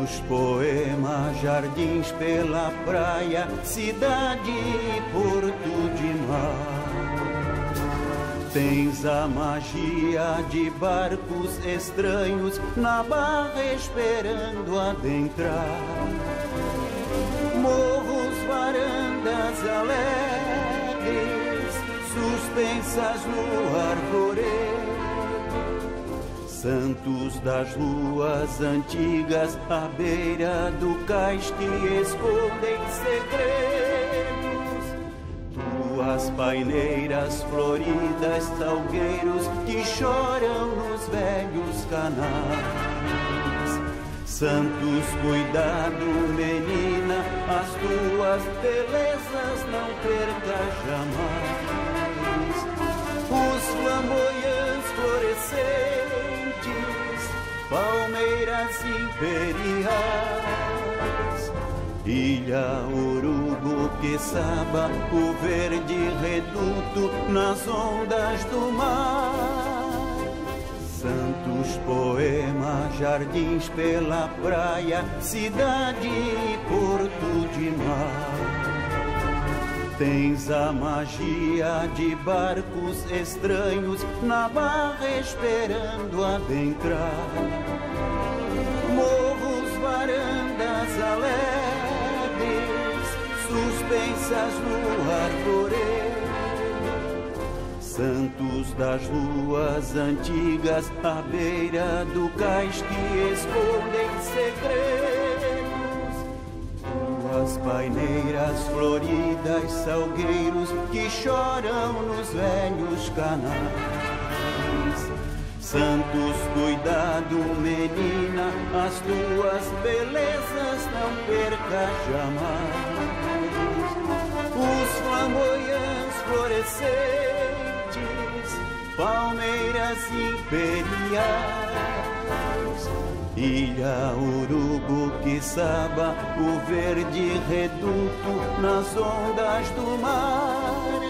Santos, poema, jardins pela praia, cidade e porto de mar. Tens a magia de barcos estranhos na barra esperando adentrar. Morros, varandas alegres, suspensas no arvoredo. Santos das luas antigas à beira do cais que escondem segredos. Tuas paineiras floridas, salgueiros que choram nos velhos canais. Santos, cuidado, menina, as tuas belezas não percas jamais. Os flamboyantes florescentes, palmeiras imperiais, Ilha Uruguqueçaba, o verde reduto nas ondas do mar. Santos, poema, jardins pela praia, cidade e porto de mar. Tens a magia de barcos estranhos na barra esperando adentrar. Morros, varandas alegres, suspensas no arvoredo. Santos das luas antigas à beira do cais que escondem segredos. Tuas paineiras floridas, salgueiros que choram nos velhos canais. Santos, cuidado, menina, as tuas belezas não percas jamais. Os flamboyantes florescentes, palmeiras imperiais, Ilha Uruguqueçaba, o verde reduto nas ondas do mar.